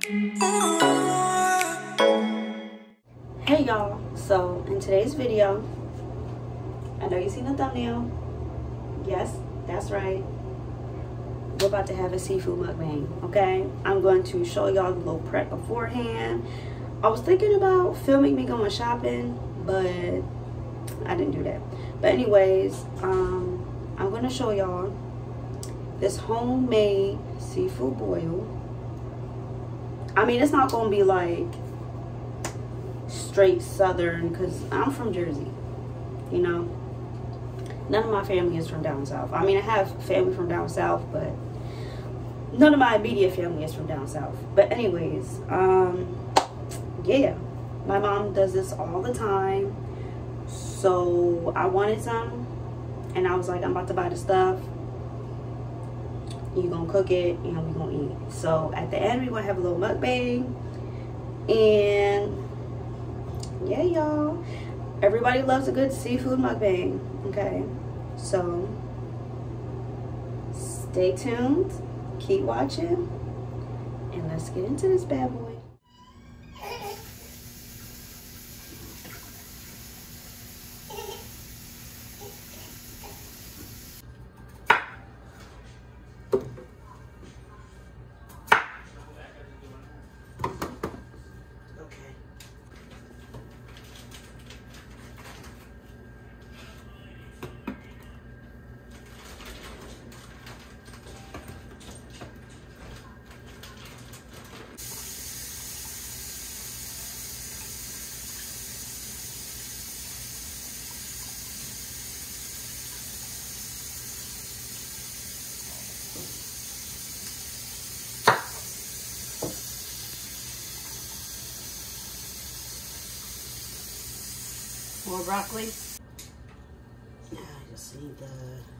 Hey y'all, so in today's video, I know you seen the thumbnail. Yes, that's right. We're about to have a seafood mukbang, okay? I'm going to show y'all the little prep beforehand. I was thinking about filming me going shopping, but I didn't do that. But anyways, I'm going to show y'all this homemade seafood boil. I mean, it's not going to be like straight southern because I'm from Jersey, you know. None of my family is from down south. I mean, I have family from down south, but none of my immediate family is from down south. But anyways, yeah, my mom does this all the time, so I wanted some, and I was like, I'm about to buy the stuff, you gonna cook it and we gonna eat. So at the end, we gonna have a little mukbang. And yeah, y'all, everybody loves a good seafood mukbang. Okay, so stay tuned, keep watching, and let's get into this bad boy. More broccoli. Yeah, I just need the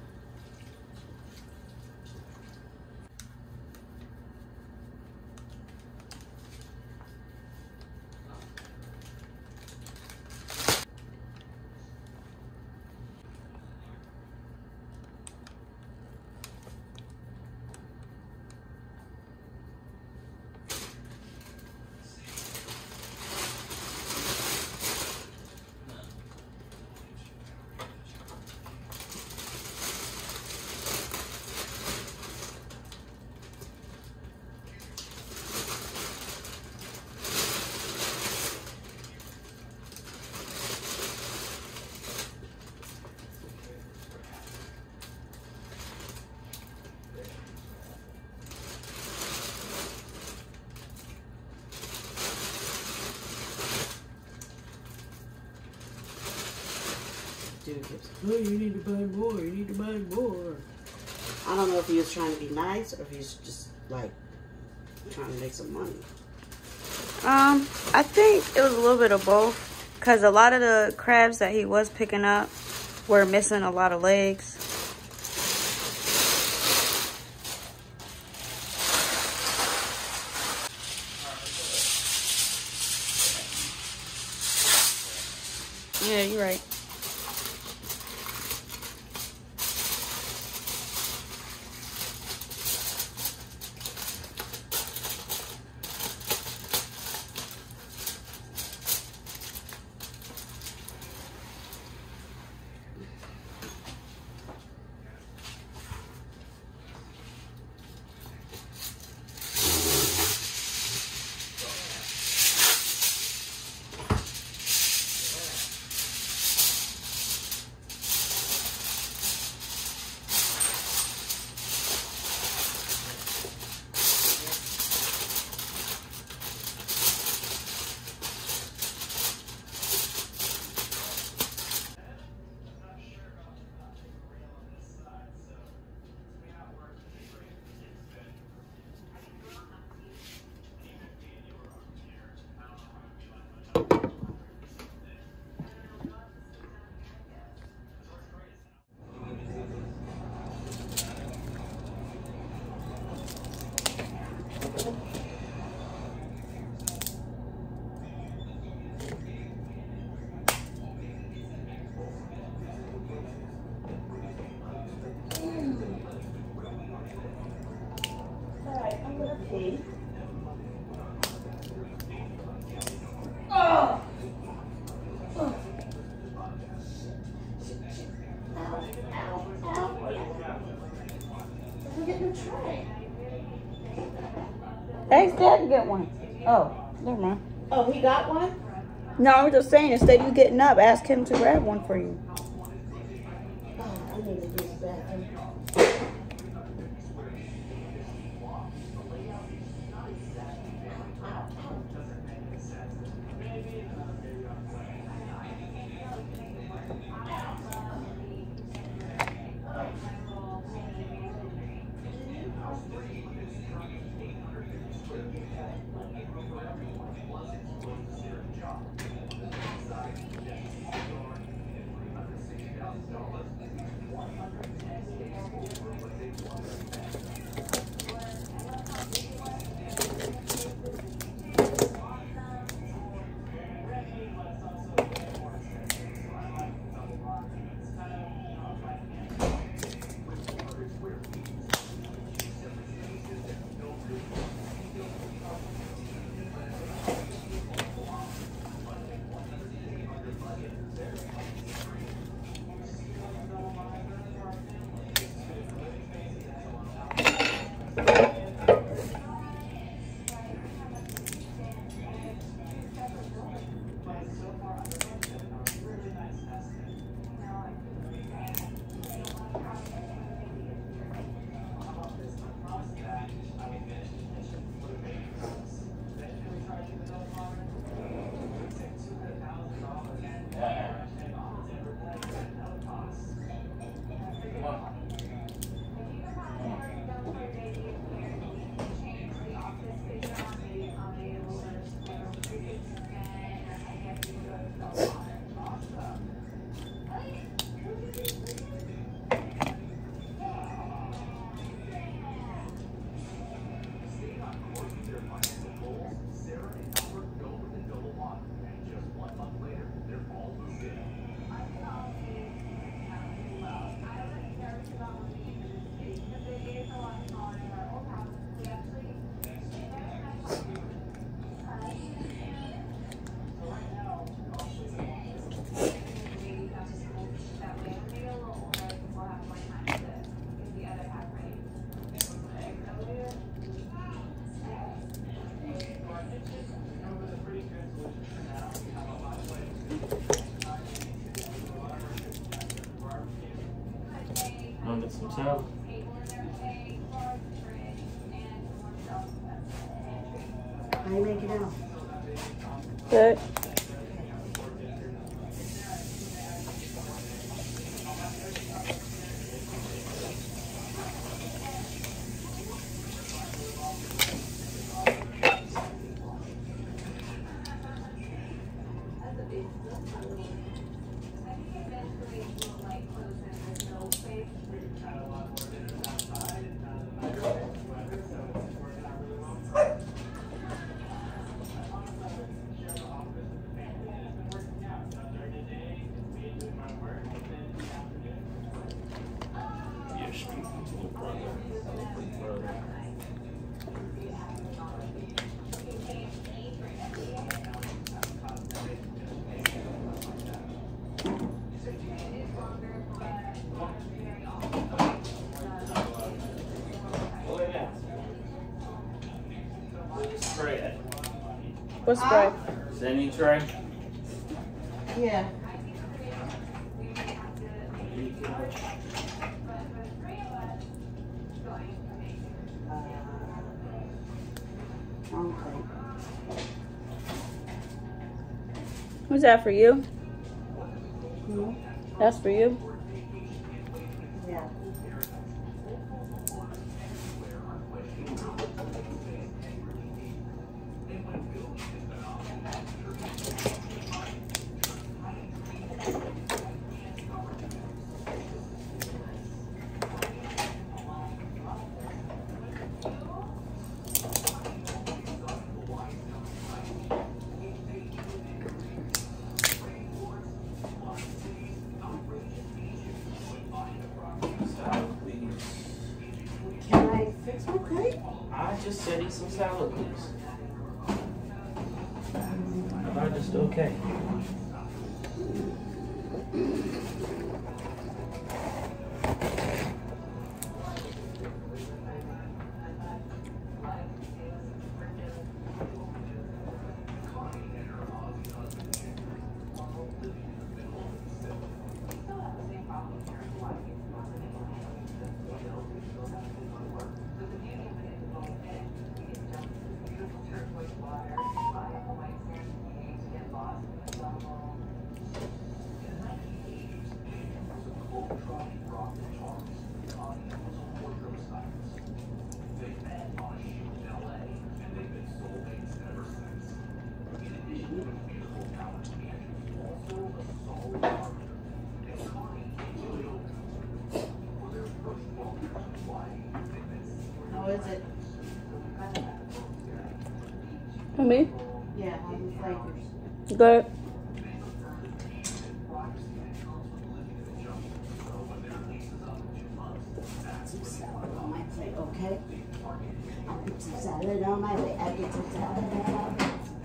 dude keeps, oh, you need to buy more, you need to buy more. I don't know if he was trying to be nice or if he's just like trying to make some money. I think it was a little bit of both, because a lot of the crabs that he was picking up were missing a lot of legs. Yeah, you're right. Ask Dad to get one. Oh, never mind. Oh, he got one? No, I was just saying, instead of you getting up, ask him to grab one for you. Oh, I need to use the bathroom. Get some towel. How you make it out? Good. What's spray? Zenny tray? Yeah. Okay. Who's that for you? Hmm? That's for you? Yeah. Can I fix my plate? I just said eat some salad, please. I thought just okay. For me? Yeah, how the flavors. Good. Some salad on my plate, okay? I'll put some salad on my plate. I'll put some salad on my plate.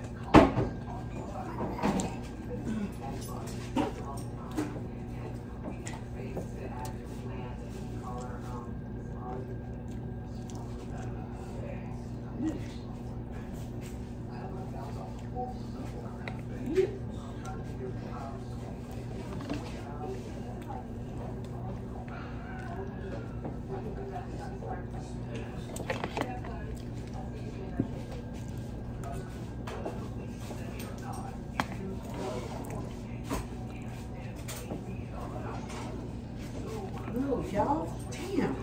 Move, y'all. Damn.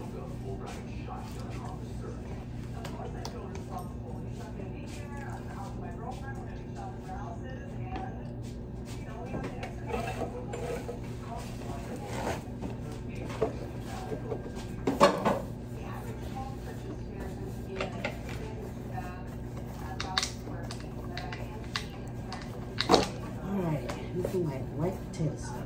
Alright, looking like white potato salad.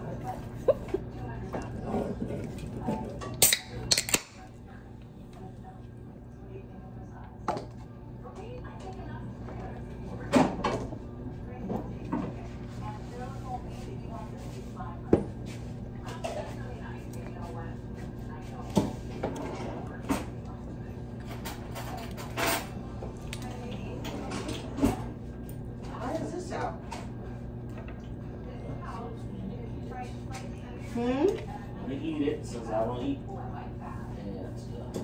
Hmm? We eat it since I don't eat. And stuff.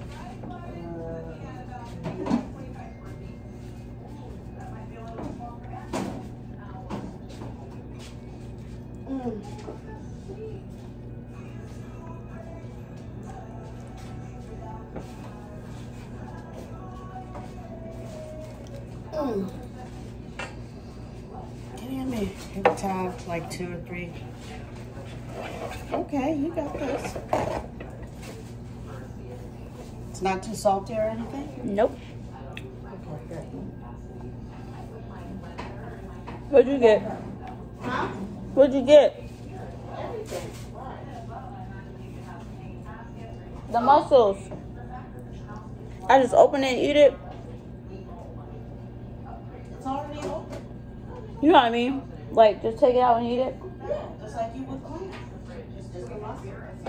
Get in there. Every time, like 2 or 3. Okay, you got this. It's not too salty or anything? Nope. Okay, good. What'd you get? Huh? What'd you get? Everything. The mussels. I just open it and eat it. It's already open. You know what I mean? Like, just take it out and eat it. Yeah, just like you would clean. Just the mussels.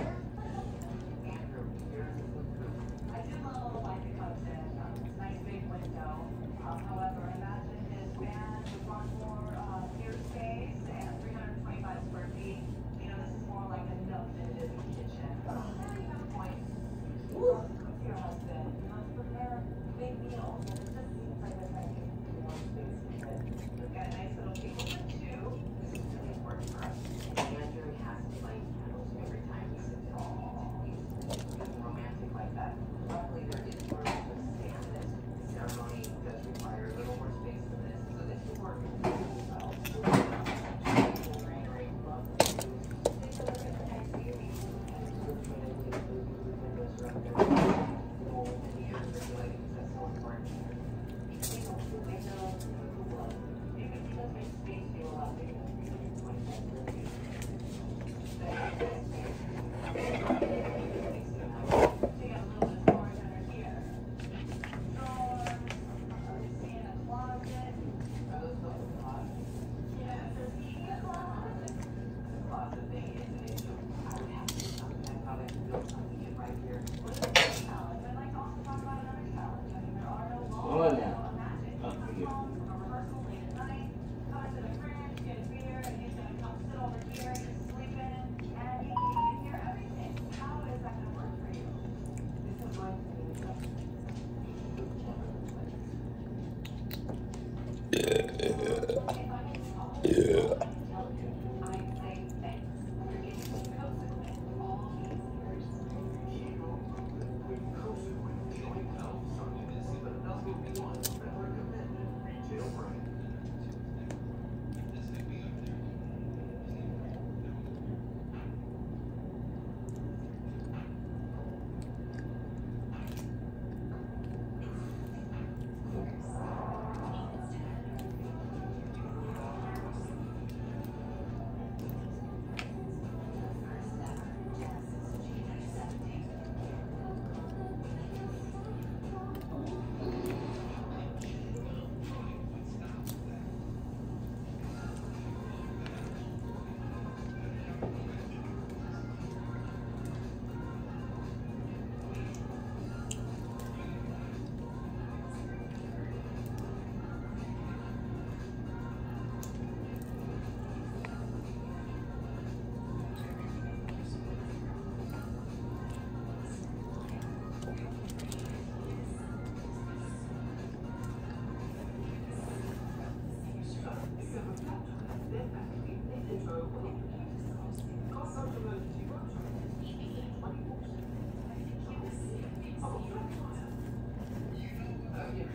Oh, yeah. Oh, here.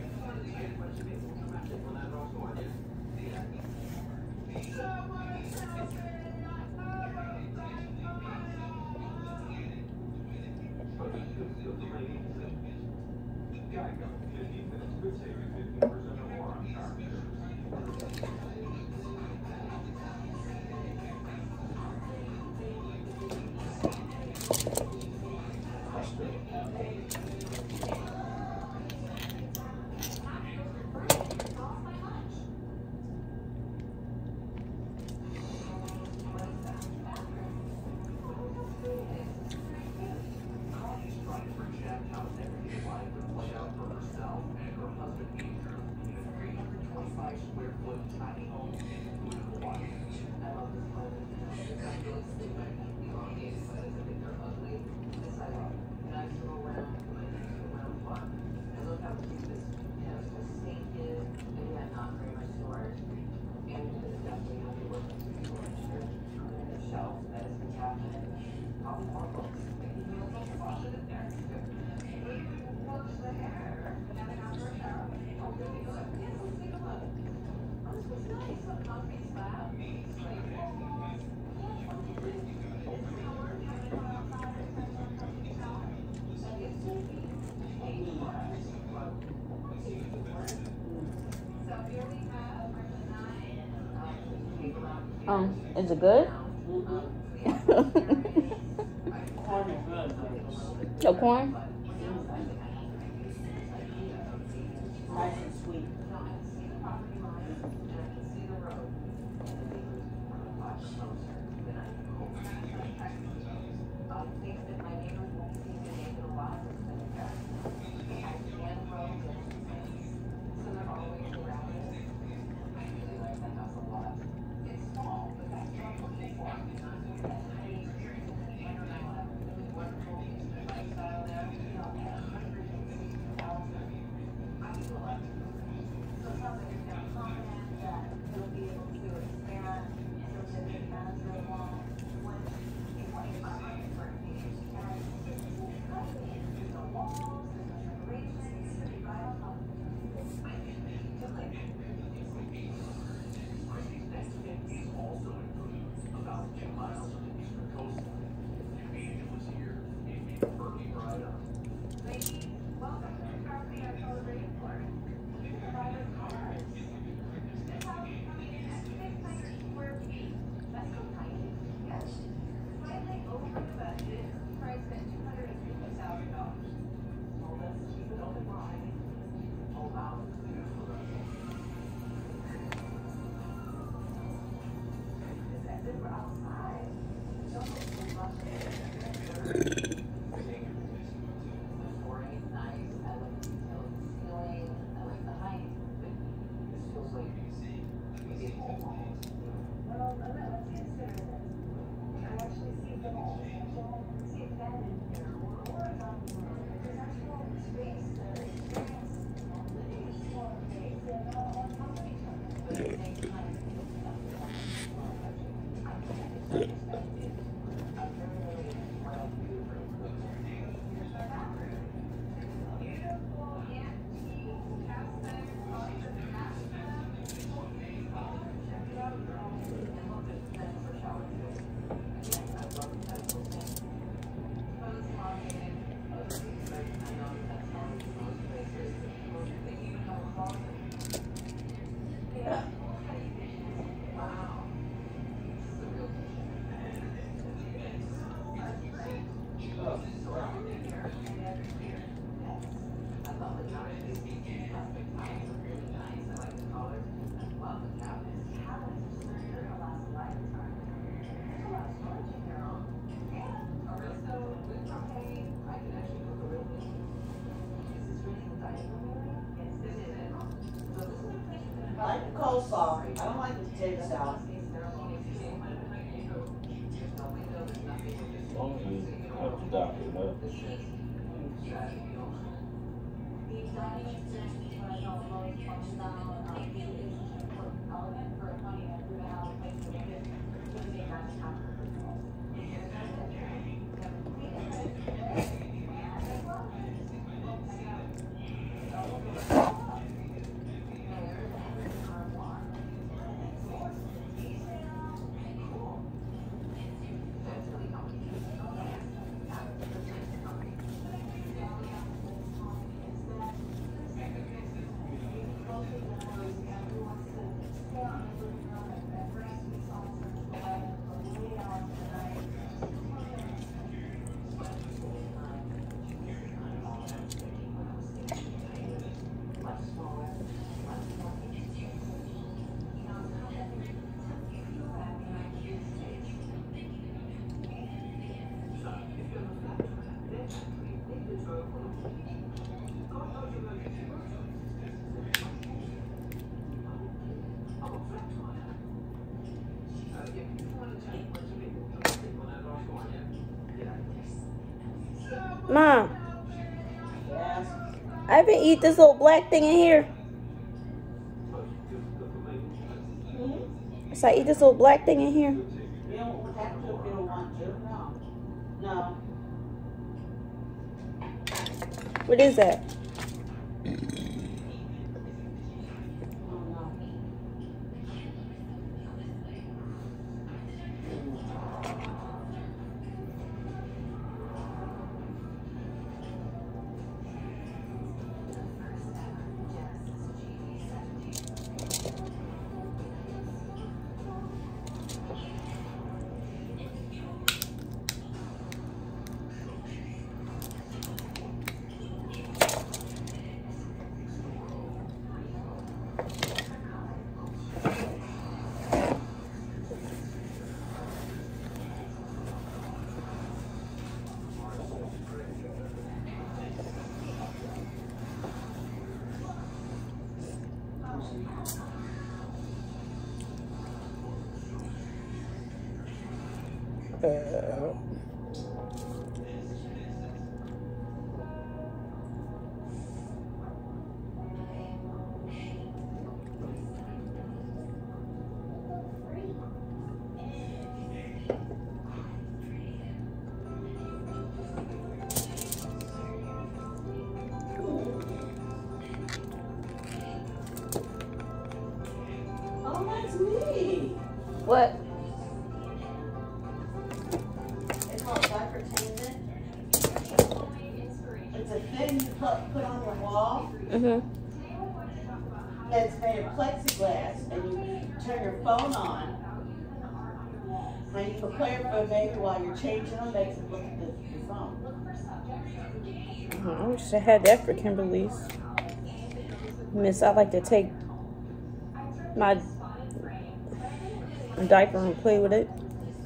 Is it good? The corn? Nice and sweet. I like the coleslaw. I don't like the potato salad. As long as you have to doctor it up. Mom, Yes. I haven't eat this little black thing in here. Hmm? So I eat this little black thing in here. You don't have to if you don't want to. No. No. What is that? Oh, no. Oh, that's me. What? It's called Diapertainment. It's a thing you put on your wall. Mm-hmm. It's made of plexiglass, and you turn your phone on, and you can play it for a baby while you're changing them, makes it look at your phone. I wish I had that for Kimberly's. Miss, I like to take my diaper and play with it.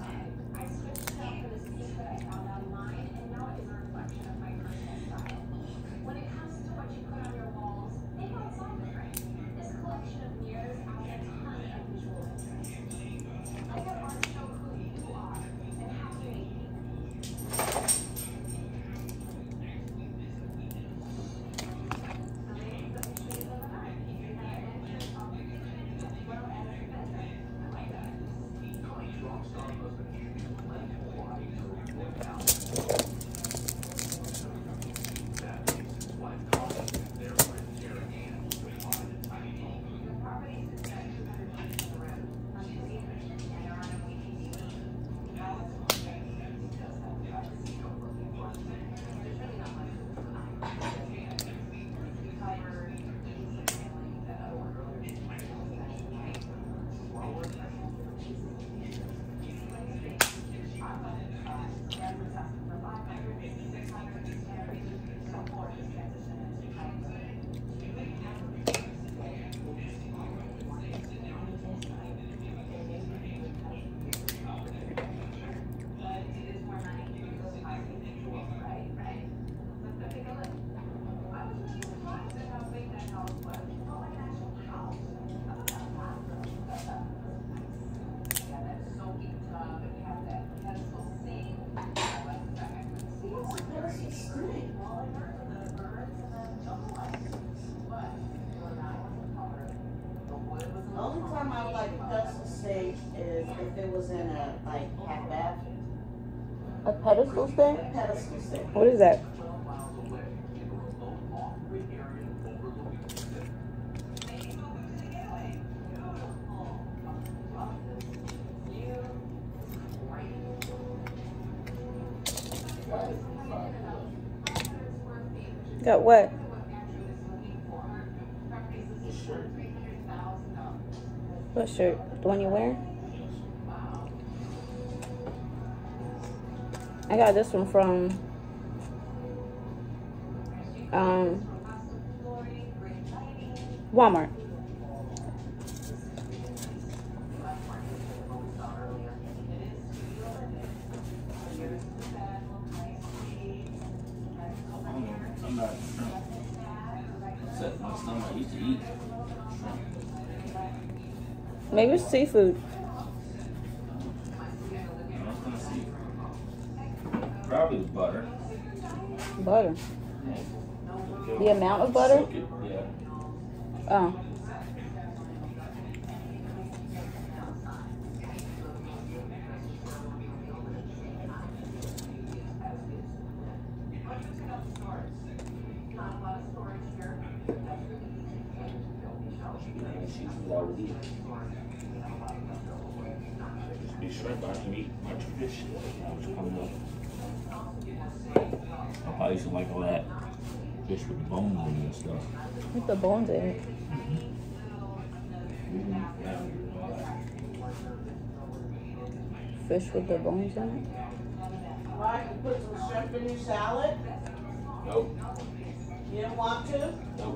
The only time I would like a pedestal stage is if it was in a half bath. A pedestal stand? A pedestal stage. What is that? Got what? What shirt? The one you're wearing? I got this one from Walmart. I'm not shrimp. Except my stomach, I used to eat shrimp. Maybe it's seafood. No, it's not seafood. Probably butter. Butter. Yeah. The amount of butter? Soak it, yeah. Oh. Just be shrimp, I can eat my fish. I probably used to like all that fish with the bones in it and stuff. With the bones in it. Fish with the bones in it? Right, you put some shrimp in your salad? Nope. You didn't want to? Nope.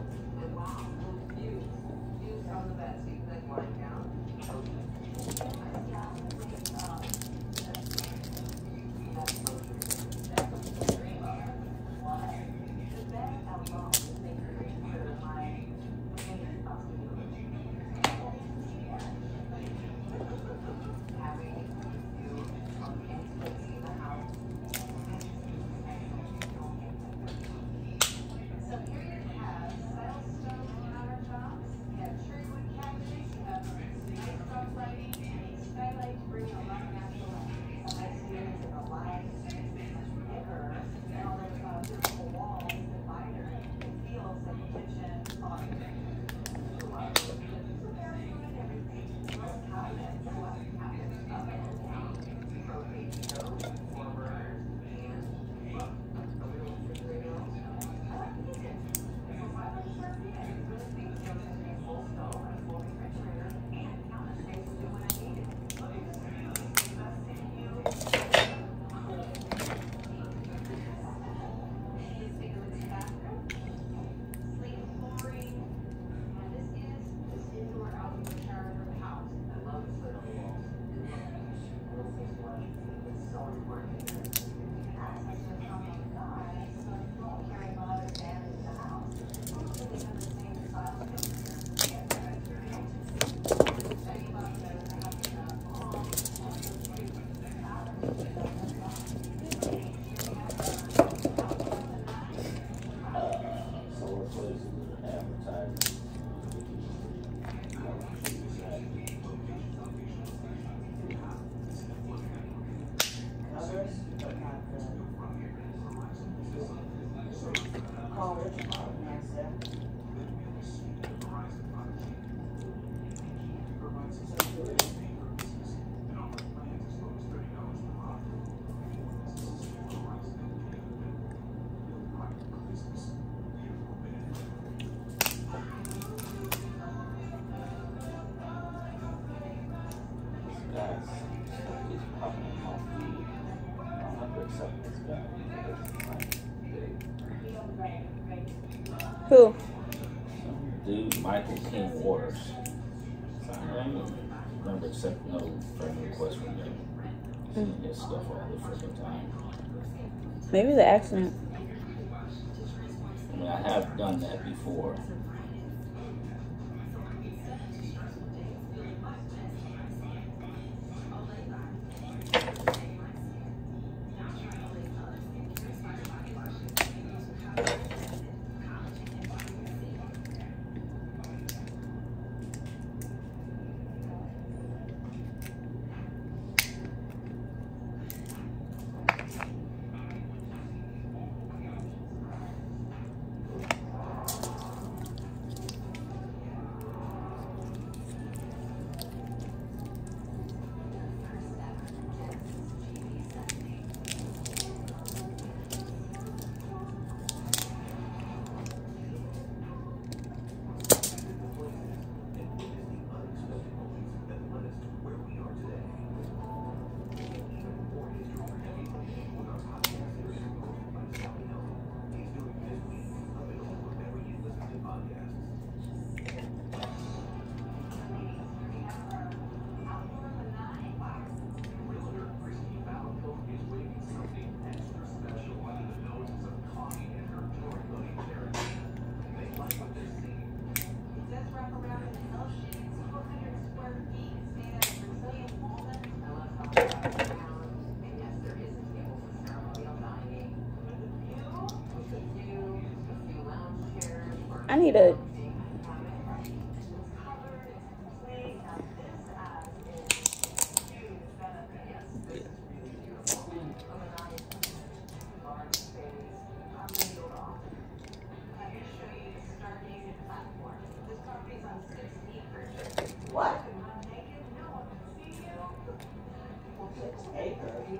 Who? Dude, Michael King Waters. I don't remember accepting no friend requests from him. He gets stuff all the freaking time. Maybe the accident. I mean, I have done that before. need a... What? 6 acres.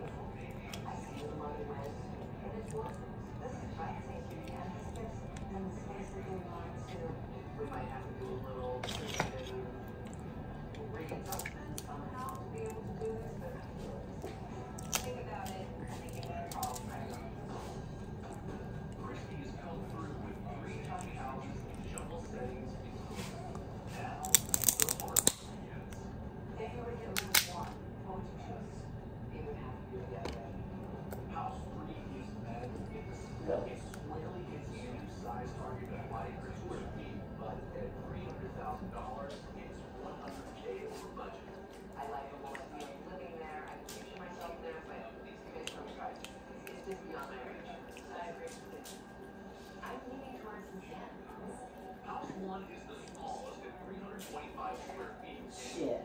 Shit.